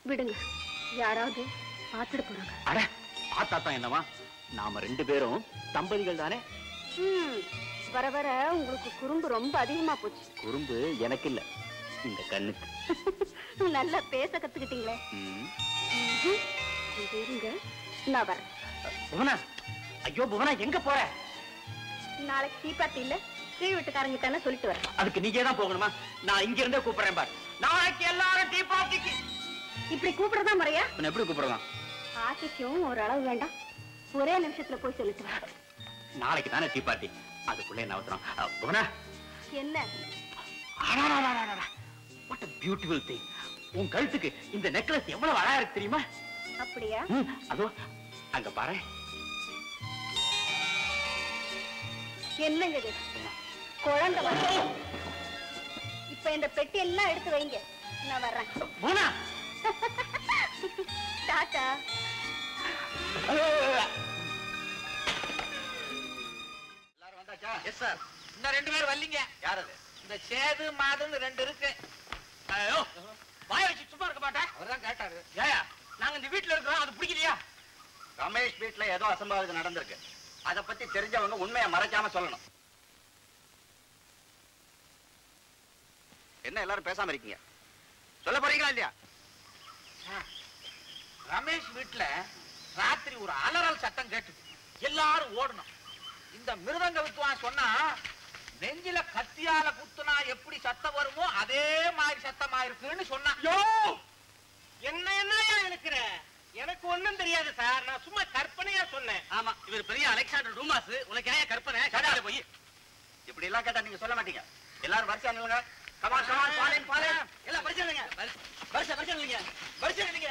விடுங்க, யாராவது பார்த்துட்டு போறாங்க. அட பார்த்தாத்தான் என்னவா, நாம 2 பேரும் தம்பதிகள் தானே. வர வர உங்களுக்கு குறும்பு ரொம்ப அதிகமா போச்சு. குறும்பு எனக்கு இல்ல, இந்த கண்ணுக்கு. நல்லா பேச கத்துக்கிட்டீங்களே. இருங்க, நான் வரேன். புவனா, ஐயோ புவனா, எங்க போற? நாளைக்கு டீ பார்ட்டி இல்ல, கீழ் வீட்டுக்காரங்க தானே சொல்லிட்டு வரேன். அதுக்கு நீங்க தான் போகணுமா? நான் இங்க இருந்தே கூப்பிடுறேன் பாரு. நாளைக்கு எல்லாரும் டீ பார்ட்டிக்கு. இப்படி கூப்பிடுறதா முறையா? எப்படி கூப்பிடலாம்? ஆசைக்கும் ஒரு அளவு வேண்டாம், ஒரே நிமிஷத்துல போய் சொல்லிட்டு வரேன். நாளைக்கு தானே டீ பார்ட்டி, அதுக்குள்ள என்ன அவசரம்? புவனா, என்ன? What a beautiful thing. உன் கழுத்துக்கு இந்த நெக்லஸ் எவ்வளவு அழகா இருக்கு தெரியுமா? அப்படியா? அதோ அங்க பாரு. என்னங்க இது? குழந்தை வந்து இப்ப இந்த பெட்டி எல்லாம் எடுத்து வைங்க, நான் வர்றேன். புவனா, டாடா. எல்லாரும் வந்தாச்சா? Yes sir. இந்த 2 பேர் வரலீங்க. யார் அது? இந்த சேது மாதுன்னு 2 இருக்கு. ஐயோ, வாய வச்சு சும்மா இருக்க மாட்டேன். அவர்தான் கேட்டாரு. ஏயா, நாங்க இந்த வீட்ல இருக்கோம், அது பிடிக்கலையா? ரமேஷ் வீட்ல ஏதோ அசம்பாவிதம் நடந்திருக்கு, அத பத்தி தெரிஞ்சவங்க உண்மையை மறைக்காம சொல்லணும். என்ன எல்லாரும் பேசாம இருக்கீங்க? சொல்ல போறீங்களா இல்லையா? ரமேஷ் வீட்ல ராத்திரி ஒரு அலறல் சத்தம் கேட்டுது, எல்லாரும் ஓடணும். இந்த மிருதங்க வித்துவான் சொன்னா, நெஞ்சில கத்தியால குத்துனா எப்படி சத்தம் வருமோ அதே மாதிரி சத்தமா இருக்குன்னு சொன்னா. என்ன இருக்கிற? எனக்கு ஒண்ணும் தெரியாது சார், நான் சும்மா கற்பனையா சொன்னேன். ஆமா, இவர் பெரிய அலெக்சாண்டர் டூமாஸ், உனக்கு ஏன் கற்பனை? கடால போய் இப்படி எல்லாம் கேட்டா நீங்க சொல்ல மாட்டீங்க. எல்லாரும் வரிசையா நில்லுங்க. கமான் கமான், பாலேன் பாலேன், எல்லாம் வரிசையா நில்லுங்க. வரிசையா நில்லுங்க, வரிசையா நில்லுங்க.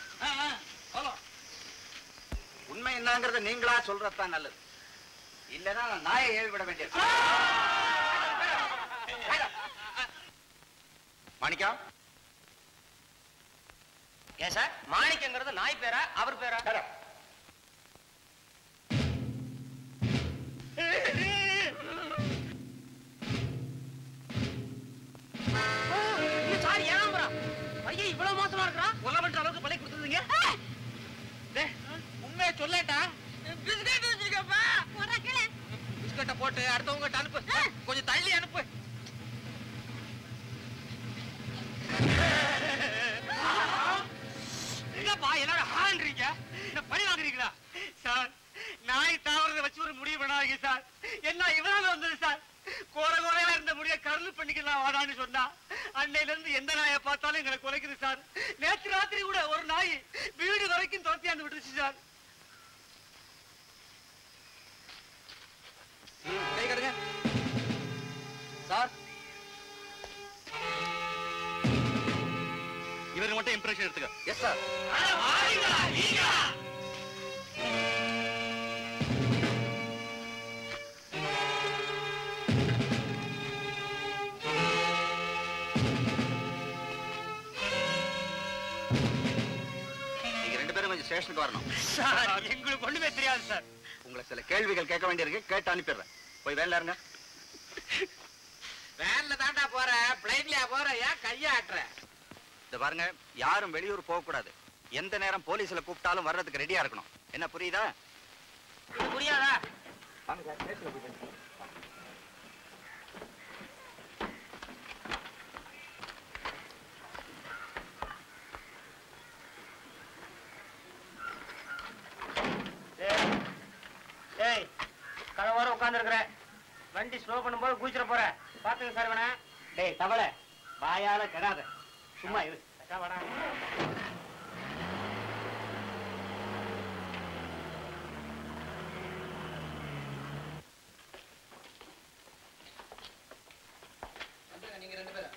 உண்மை என்னங்கறத நீங்களா சொல்றதுதான் நல்லது, இல்லன்னா நாயை ஏவி விட வேண்டியது. மாணிக்கம். ஏன் சார், மாணிக்கங்கிறது நாய் பேரா அவர் பேரா? சார் ஏன் பையன் இவ்வளவு மோசமா இருக்கிறான்? கொலை பண்ற அளவுக்கு பழி கொடுத்துருங்க. உண்மையை சொல்லேட்டா. பிஸ்கட்டை போட்டு அடுத்தவங்க அனுப்பு, கொஞ்சம் தள்ளி அனுப்பு. என்னப்பா எல்லாரும் ஆள்றீங்க, என்ன பழி வாங்குறீங்களா? சார், நாய் தாவறதை வச்சு ஒரு முடிவு பண்ணாதீங்க சார். என்ன இவனால வந்தது சார்? கோரையா இருந்த முடிய கருள் பண்ணிக்கலாம் வாடான்னு சொன்னா, அன்னையில இருந்து எந்த நாயை பார்த்தாலும் எங்களை குலைக்குது சார். நேற்று ராத்திரி கூட ஒரு நாய் வீடு வரைக்கும் துரத்தியாந்து விட்டுருச்சு சார். கை கடுங்க சார். இவருக்கு மட்டும் இம்ப்ரெஷன் எடுத்துக்க. Yes sir. நீங்க 2 பேரும் கொஞ்சம் ஸ்டேஷனுக்கு வரணும் சார். எங்களுக்கு ஒண்ணுமே தெரியாது சார். உங்களை சில கேள்விகள் கேட்க வேண்டியிருக்கு, கேட்டு அனுப்பிடுறேன். போய் வேன்ல இருங்க. வேன்ல தாண்டா போற, பிளைன்லயா போற? ஏன் கையா ஆட்டுற? இந்த பாருங்க, யாரும் வெளியூர் போக கூடாது. எந்த நேரம் போலீஸ்ல கூப்பிட்டாலும் வர்றதுக்கு ரெடியா இருக்கணும். என்ன புரியுதா? புரியாதா? ஏய், கடவோர உட்கார்ந்து இருக்கிற, வண்டி ஸ்லோ பண்ணும்போது குதிச்சிட போற, பாத்துங்க சார். வேணா டேய் தவளை, வாயால கெடாத, சும்மா இரு. நீங்க 2 பேரும்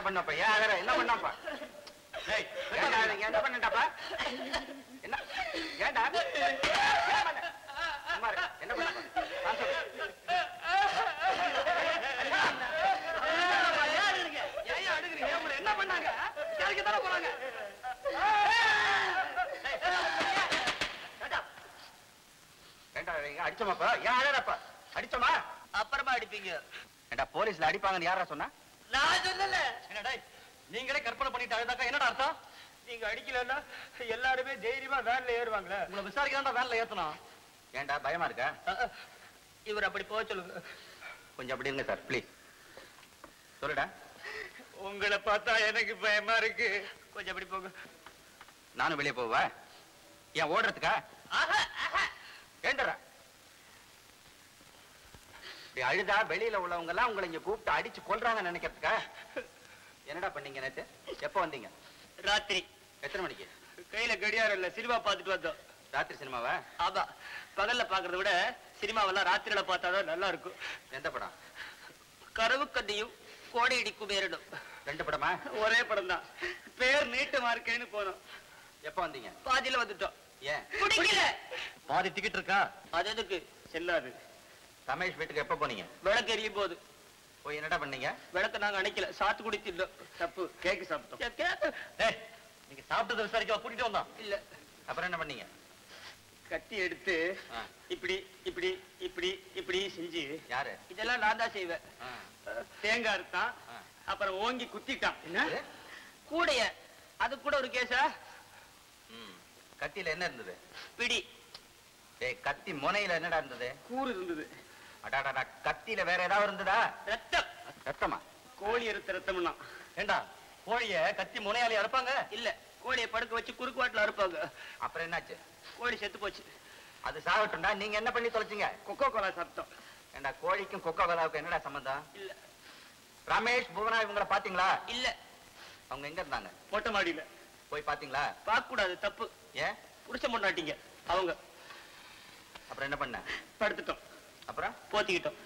பண்ணப்பா? ஏன் அழற? என்ன பண்ணாப்பா? ஏய், ஏன்டா நீங்க என்ன பண்ணட்டாப்பா? என்ன? ஏன்டா? என்ன பண்ண? சும்மா இரு. என்ன பண்ணப்பா? நான் சொல்றேன். ஏன் அழுகுறீங்க? உங்களை என்ன பண்ணாங்க? கேளுக்கு தானே போறாங்க. ஏன்டா அடிச்சோமாப்பா? ஏன் அழறப்பா? அடிச்சோமா? அப்புறமா அடிப்பீங்க. ஏண்டா போலீஸ்ல அடிப்பாங்கன்னு யாரா சொன்னா? நான் சொல்லல. என்னடா நீங்களே கற்பனை பண்ணிட்டு அழுதாக்கா என்னடா அர்த்தம்? நீங்க அடிக்கலன்னா எல்லாருமே தைரியமா வேன்ல ஏறுவாங்களே. உங்களை விசாரிக்க வேன்ல ஏத்தணும். ஏன்டா பயமா இருக்கா? இவர் அப்படி போக சொல்லுங்க. கொஞ்சம் அப்படி இருங்க சார் ப்ளீஸ். சொல்லுடா. உங்களை பார்த்தா எனக்கு பயமா இருக்கு. கொஞ்சம் அப்படி போங்க. நானும் வெளியே போவா? ஏன் ஓடுறதுக்கா? ஏண்டா அழுதா வெளியில உள்ளவங்க எல்லாம் உங்களை இங்க கூப்பிட்டு அடிச்சு கொல்றாங்கன்னு நினைக்கிறதுக்கா? என்னடா பண்ணீங்க நேத்து? எப்ப வந்தீங்க? ராத்திரி. எத்தனை மணிக்கு? கையில கடியாரம் இல்ல, சினிமா பார்த்துட்டு வந்தோம். ராத்திரி சினிமாவா? ஆமா, பகல்ல பாக்குறத விட சினிமாவெல்லாம் ராத்திரியில பார்த்தாதான் நல்லா இருக்கும். எந்த படம்? கரவு கண்ணியும் கோடையடி குபேரனும். 2 படமா? ஒரே படம் தான். பேர் நீட்டமா இருக்கேன்னு போனோம். எப்ப வந்தீங்க? பாதியில வந்துட்டோம். ஏன்? குடிக்கல. பாதி டிக்கெட் இருக்கா? அது எதுக்கு? செல்லாது. ரமேஷ் வீட்டுக்கு எப்ப போனீங்க? விளக்கு எரியும் போது. போய் என்னடா பண்ணீங்க? விளக்க நாங்க அணைக்கல, சாத்து குடிச்சிருந்தோம். தப்பு. கேக்கு சாப்பிட்டோம். நீங்க சாப்பிட்டதை விசாரிக்க கூட்டிட்டு வந்தோம். இல்ல. அப்புறம் என்ன பண்ணீங்க? கத்தி எடுத்து இப்படி இப்படி இப்படி இப்படி செஞ்சு. யாரு? இதெல்லாம் நான் தான் செய்வேன். தேங்காய் அறுத்தான், அப்புறம் ஓங்கி குத்திட்டான். என்ன கூடைய? அது கூட ஒரு கேஸா? கத்தியில என்ன இருந்தது? பிடி. கத்தி முனையில என்னடா இருந்தது? கூறு இருந்தது. அடாடா, கத்தியில வேற ஏதாவது இருந்ததா? ரத்தம். ரத்தமா? கோழி அறுத்த ரத்தம்னா? ஏண்டா கோழிய கத்தி முனையாலே அறுப்பாங்க? இல்ல, கோழியை படுக்க வச்சு குறுக்கு வாட்டில அறுப்பாங்க. அப்புறம் என்னாச்சு? கோழி செத்து போச்சு. அது சாகட்டும்டா. நீங்க என்ன பண்ணி தொலைச்சிங்க? கொக்கோ கோலா சாப்பிட்டோம். ஏண்டா கோழிக்கும் கொக்கோ கோலாவுக்கும் என்னடா சம்பந்தம்? இல்ல. ரமேஷ் புவனா இவங்கள பாத்தீங்களா? இல்ல. அவங்க எங்க இருந்தாங்க? மொட்டை மாடியில. போய் பாத்தீங்களா? பார்க்க கூடாது, தப்பு. ஏன்? புடிச்ச முன்னாட்டிங்க அவங்க. அப்புறம் என்ன பண்ண? படுத்துட்டோம். அப்புறம் போத்திக்கிட்டோம்.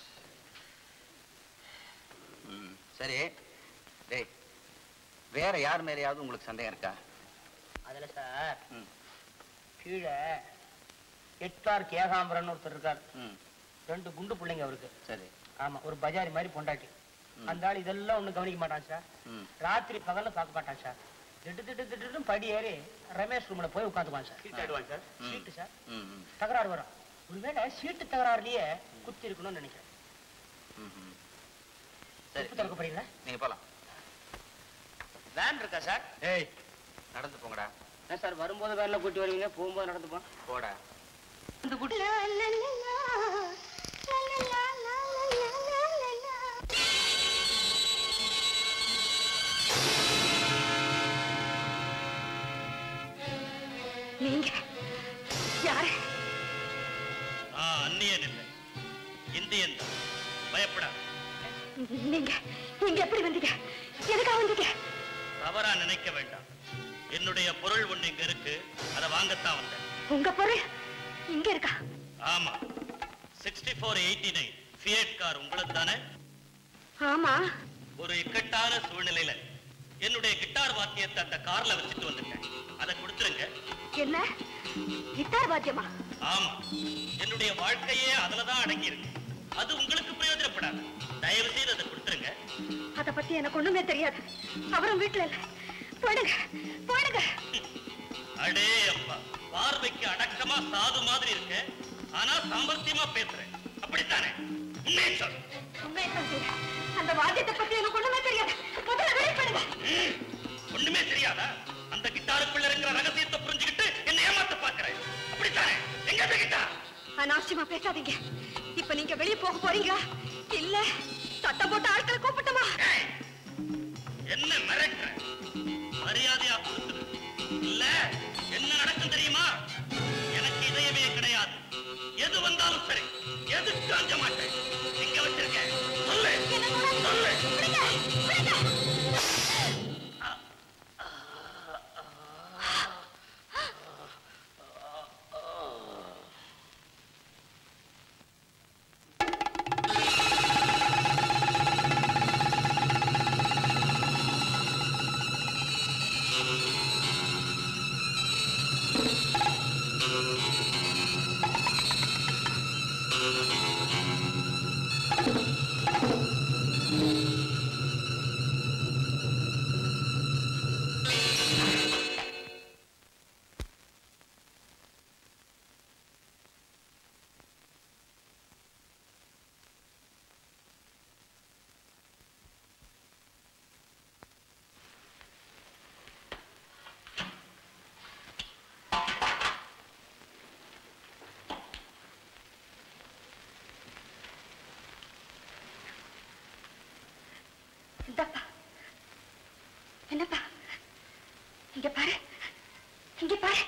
சரி. டேய், வேற யார் மேலேயாவது உங்களுக்கு சந்தேகம் இருக்கா? அதுல சார் கீழே எட்டார் கேகாம்பரன் ஒருத்தர் இருக்காரு. 2 குண்டு பிள்ளைங்க அவருக்கு. சரி. ஆமா, ஒரு பஜாரி மாதிரி பொண்டாட்டி. அந்த ஆள் இதெல்லாம் ஒண்ணும் கவனிக்க மாட்டான் சார். ராத்திரி பகல்ல பார்க்க மாட்டான் சார். திட்டு படி ஏறி ரமேஷ் ரூம்ல போய் உட்காந்துக்குவான் சார். சீட்டு சார் தகராறு வரும். ஒருவேளை சீட்டு தகராறுலயே குத்தி இருக்கணும்னு நினைக்கிறேன். திறக்க போறீங்களா? நீங்க போலாம். வேன் இருக்கா சார்? ஏய், நடந்து போங்கடா. என்ன சார், வரும்போது வேன்ல கூட்டி வருவீங்க, போகும்போது நடந்து போடா. நீங்க யாரு? அந்நியன் இல்லை, இந்தியன் தான். பயப்படா. நீங்க நீங்க எப்படி வந்தீங்க? எதுக்காக வந்தீங்க? தவறா நினைக்க வேண்டாம். என்னுடைய பொருள் ஒண்ணு இங்க இருக்கு, அதை வாங்கத்தான் வந்தேன். உங்க பொருள் இங்க இருக்கா? ஆமா, 6489 ஃபியட் கார் உங்களுக்கு தானே? ஆமா. ஒரு இக்கட்டான சூழ்நிலையில என்னுடைய கிட்டார் வாத்தியத்தை அந்த கார்ல வச்சுட்டு வந்துட்டேன். அதை கொடுத்துருங்க. என்ன கிட்டார் வாத்தியமா? ஆமா, என்னுடைய வாழ்க்கையே அதுலதான் அடங்கி இருக்கு. அது உங்களுக்கு பிரயோஜனப்படாது. தயவு செய்து அதை கொடுத்துருங்க. அத பத்தி எனக்கு ஒண்ணுமே தெரியாது. அவரும் வீட்டுல இல்ல. போடுங்க போடுங்க. அடே அப்பா, பார்வைக்கு அடக்கமா சாது மாதிரி இருக்க, ஆனா சாமர்த்தியமா பேசுறேன். அப்படித்தானே? உண்மையை சொல். உண்மையை சொல்றீங்க. அந்த வாத்தியத்தை பத்தி எனக்கு ஒண்ணுமே தெரியாது. முதல்ல வெளிப்படுங்க. ஒண்ணுமே தெரியாதா? அந்த கிட்டாருக்குள்ள இருக்கிற ரகசியத்தை புரிஞ்சுக்கிட்டு என்ன ஏமாத்த பாக்குறேன். அப்படித்தானே? எங்க அந்த கிட்டார்? அனாவசியமா பேசாதீங்க. இப்ப நீங்க வெளியே போக போறீங்களா இல்ல சத்தம் போட்டு ஆட்களை கூப்பிட்டுமா? என்ன மிரட்டுற? மரியாதையா கொடுத்துரு, இல்ல என்ன நடக்கும் தெரியுமா? எனக்கு இதயமே கிடையாது. எது வந்தாலும் சரி, எதுக்கு அஞ்ச மாட்டேன். எங்க வச்சிருக்கேன் சொல்லு சொல்லு. இந்தப்பா என்னப்பா இங்க பாரு இங்க பாரு.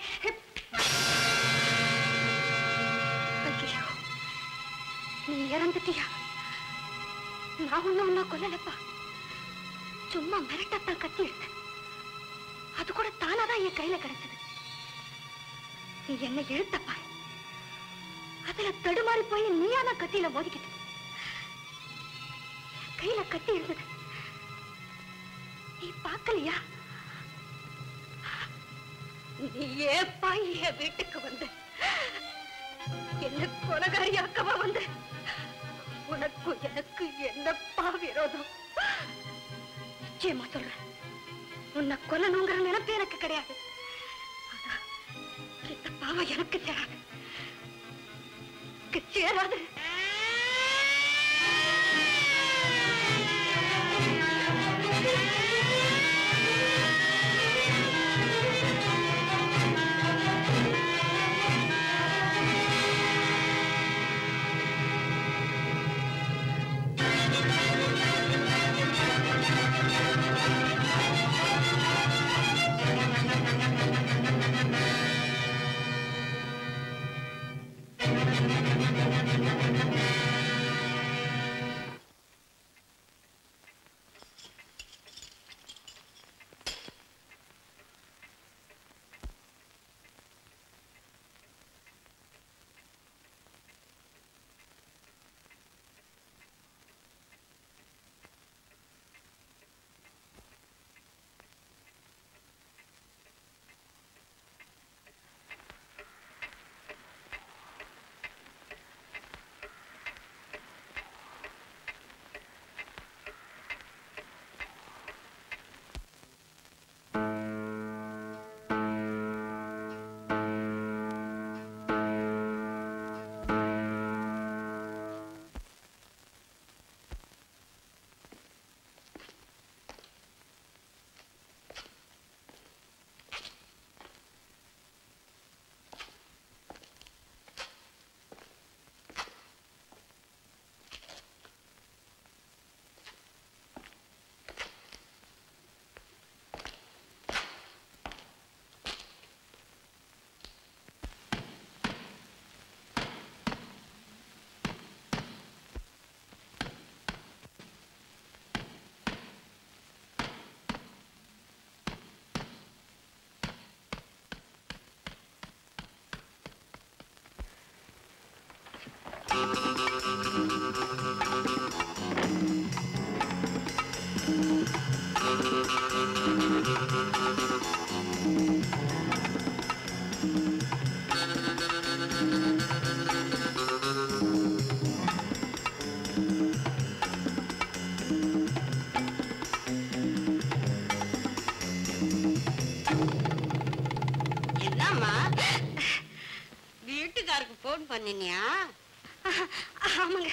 ஐயோ நீ இறந்துட்டியா? நான் ஒன்னும் கொல்லலப்பா, சும்மா மிரட்டத்தான் கத்தி இருந்தேன். அது கூட தானாதான் என் கையில கிடைச்சது. நீ என்ன இழுத்தப்பா, அதுல தடுமாறி போய் நீயான கத்தியில மோதிக்கிட்டு கையில கத்தி இருந்தது. நீ பார்க்கலையா? நீ ஏப்பா என் வீட்டுக்கு வந்த? என்ன கொலகாரியாக்கவா வந்த? உனக்கு எனக்கு என்னப்பா விரோதம்? நிச்சயமா சொல்றேன், உன்னை கொல்லணுங்கிற நினைப்பு எனக்கு கிடையாது. இந்த பாவம் எனக்கு சேராது, சேராது. வீட்டுக்காருக்கு போன் பண்ணினியா? ஆமாங்க.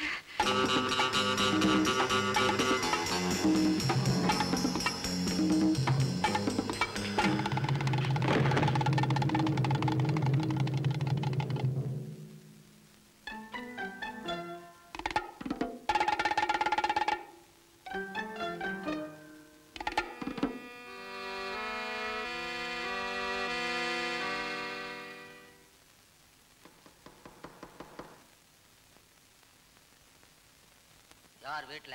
யார் வீட்டுல?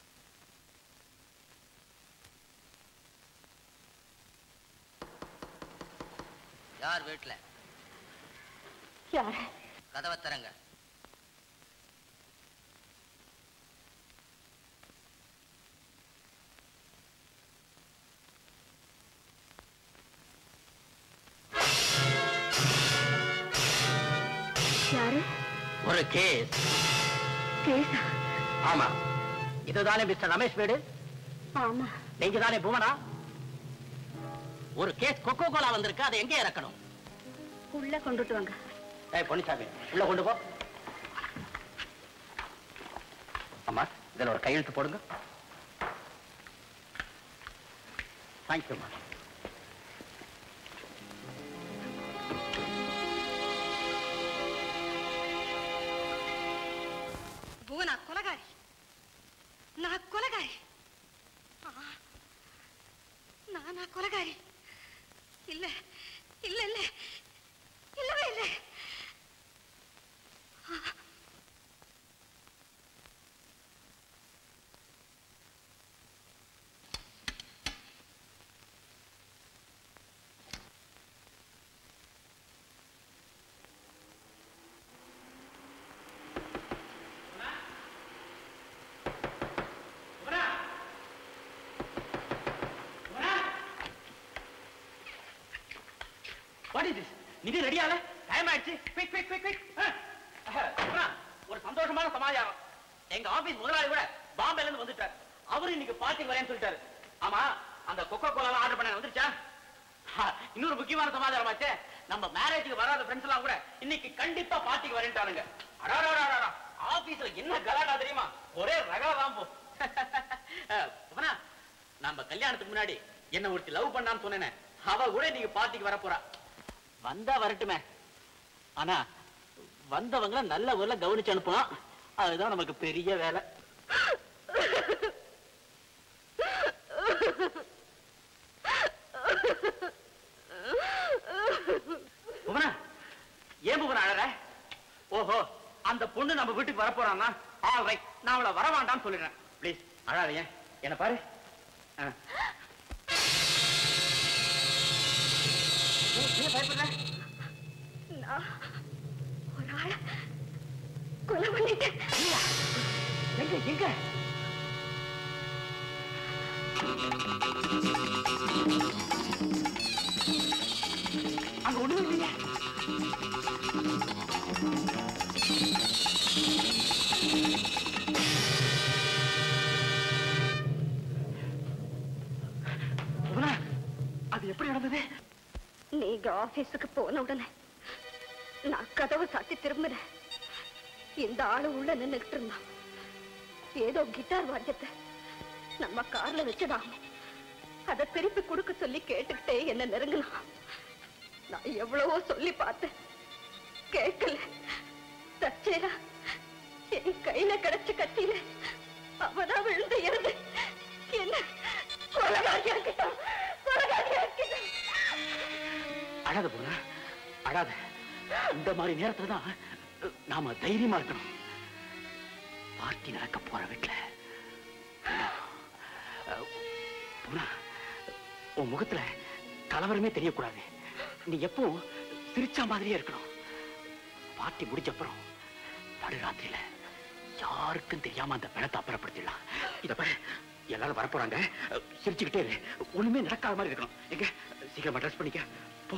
யார் வீட்டுல? யார்? கதவை திறங்க. யாரு? ஒரு கேஸ். கேஸா? ஆமா. இதுதானே மிஸ்டர் ரமேஷ் வீடு? ஆமா. நீங்க தானே புவனா? ஒரு கேஸ் கொக்கோ கோலா வந்திருக்கு, அதை எங்கே இறக்கணும்? உள்ள கொண்டுட்டு வாங்க. ஏய் பொன்னிசாமி, உள்ள கொண்டு போ. அம்மா, இதுல ஒரு கையெழுத்து போடுங்க. தேங்க்யூ. புவனா கொலகாரி, நான் கொலகாரி. கொலைகாரி இல்ல இல்ல இல்ல இல்லவே இல்லை. நிதி ரெடியால டைம் ஆயிடுச்சு. Quick quick quick quick. ஒரு சந்தோஷமான சமாச்சாரம். எங்க ஆபீஸ் முதலாளி கூட பாம்பேல இருந்து வந்துட்டார். அவரு இன்னைக்கு பார்ட்டி வரேன்னு சொல்லிட்டாரு. ஆமா, அந்த கொக்கோ கோலா ஆர்டர் பண்ண வந்துருச்சா? இன்னொரு முக்கியமான சமாச்சாரம் ஆச்சு. நம்ம மேரேஜுக்கு வராத ஃப்ரெண்ட்ஸ் எல்லாம் கூட இன்னைக்கு கண்டிப்பா பார்ட்டிக்கு வரேன்ட்டானுங்க. ஆபீஸ்ல என்ன கலாட்டா தெரியுமா? ஒரே ரகலாம் போ. நம்ம கல்யாணத்துக்கு முன்னாடி என்ன ஒருத்தி லவ் பண்ணான்னு சொன்னேன். அவ கூட இன்னைக்கு பார்ட்டிக்கு வர போறா. வந்தா வரட்டுமே, ஆனா வந்தவங்கள நல்ல ஊர்ல கவனிச்சு அனுப்பணும். அதுதான் நமக்கு பெரிய வேலை. புவனா, ஏன் புவனா அழற? ஓஹோ, அந்த பொண்ணு நம்ம வீட்டுக்கு வர போறான்னா ஆல் ரைட், நான் அவளை வர வேண்டாம்னு சொல்லிடுறேன். ப்ளீஸ் அழாதீங்க, என்ன பாரு. பயப்படுற? நான் ஒரு ஆளை கொலை பண்ணிட்டேன். எங்க எங்க? அங்க ஒண்ணுமே இல்லையா? அது எப்படி நடந்தது? நீங்க ஆபீஸுக்கு போன உடனே நான் கதவை சாத்தி திரும்பினேன். இந்த ஆளு உள்ள நின்னுகிட்டு இருந்தான். ஏதோ கிட்டார் வாத்தியத்தை நம்ம கார்ல வச்சதாகும். அதை திருப்பி கொடுக்க சொல்லி கேட்டுக்கிட்டே என்ன நெருங்கலாம். நான் எவ்வளவோ சொல்லி பார்த்தேன், கேட்கல. தச்சேரா என் கையில கிடைச்ச கத்தியில அவதான் விழுந்து இருந்து என்ன கொலைகாரியாக்கிட்டான். அழாத போனா அழாத. இந்த மாதிரி நேரத்துல தான் நாம தைரியமா இருக்கணும். பார்ட்டி நடக்க போற வீட்டுல போனா உன் முகத்துல கலவரமே தெரியக்கூடாது. நீ எப்பவும் சிரிச்ச மாதிரியே இருக்கணும். பார்ட்டி முடிச்சப்புறம் நடுராத்திரியில யாருக்கும் தெரியாம அந்த பிணத்தை அப்புறப்படுத்திடலாம். இத பாரு, எல்லாரும் வரப்போறாங்க. சிரிச்சுக்கிட்டே ஒண்ணுமே நடக்காத மாதிரி இருக்கணும். எங்க சீக்கிரம் ட்ரெஸ் பண்ணிக்க போ.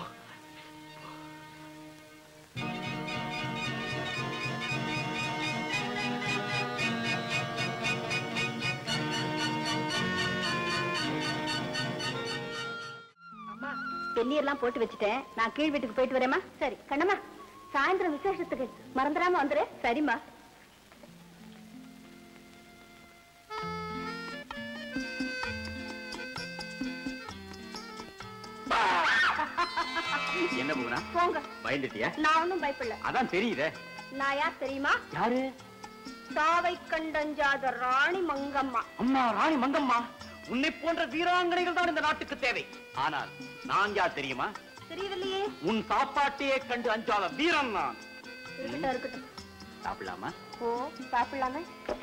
அம்மா, வெந்நீர்லாம் போட்டு வச்சுட்டேன். நான் கீழ் வீட்டுக்கு போயிட்டு வரேம்மா. சரி கண்ணம்மா, சாயந்தரம் விசேஷத்துக்கு மறந்துடாம வந்துரு. சரிம்மா. என்ன பூனா போங்க. பயந்துட்டியா? நான் ஒன்னும் பயப்படல. அதான் தெரியுதே. நான் யார் தெரியுமா? யாரு? சாவை கண்டஞ்சாத ராணி மங்கம்மா. அம்மா ராணி மங்கம்மா, உன்னை போன்ற வீராங்கனைகள் தான் இந்த நாட்டுக்கு தேவை. ஆனால் நான் யார் தெரியுமா? தெரியவில்லையே. உன் சாப்பாட்டையே கண்டு அஞ்சாத வீரன் நான். இருக்கட்டும் இருக்கட்டும். சாப்பிடலாமா? ஓ சாப்பிடலாமே.